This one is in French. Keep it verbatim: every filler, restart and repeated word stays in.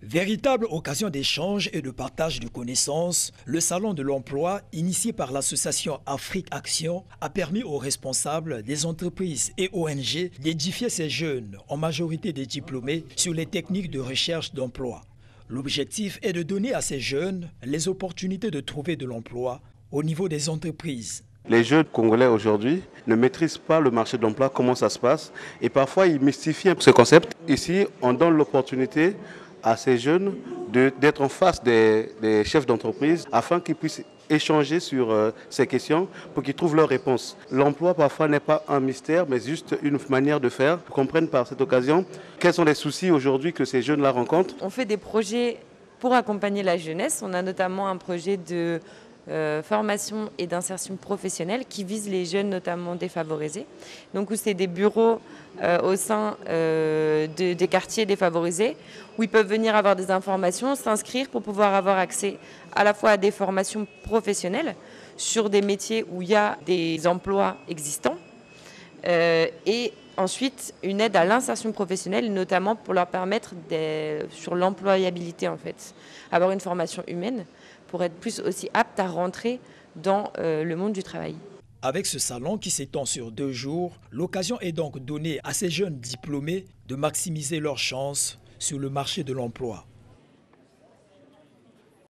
Véritable occasion d'échange et de partage de connaissances, le Salon de l'Emploi, initié par l'association Afrique Action, a permis aux responsables des entreprises et O N G d'édifier ces jeunes, en majorité des diplômés, sur les techniques de recherche d'emploi. L'objectif est de donner à ces jeunes les opportunités de trouver de l'emploi au niveau des entreprises. Les jeunes Congolais aujourd'hui ne maîtrisent pas le marché de l'emploi, comment ça se passe, et parfois ils mystifient ce concept. Ici, on donne l'opportunité à ces jeunes d'être en face des, des chefs d'entreprise afin qu'ils puissent échanger sur euh, ces questions pour qu'ils trouvent leurs réponses. L'emploi parfois n'est pas un mystère mais juste une manière de faire. Ils comprennent par cette occasion quels sont les soucis aujourd'hui que ces jeunes-là rencontrent. On fait des projets pour accompagner la jeunesse. On a notamment un projet de Euh, formation et d'insertion professionnelle qui vise les jeunes notamment défavorisés. Donc où c'est des bureaux euh, au sein euh, de, des quartiers défavorisés où ils peuvent venir avoir des informations, s'inscrire pour pouvoir avoir accès à la fois à des formations professionnelles sur des métiers où il y a des emplois existants euh, et ensuite une aide à l'insertion professionnelle, notamment pour leur permettre des, sur l'employabilité en fait, avoir une formation humaine pour être plus aussi apte à rentrer dans euh, le monde du travail. Avec ce salon qui s'étend sur deux jours, l'occasion est donc donnée à ces jeunes diplômés de maximiser leurs chances sur le marché de l'emploi.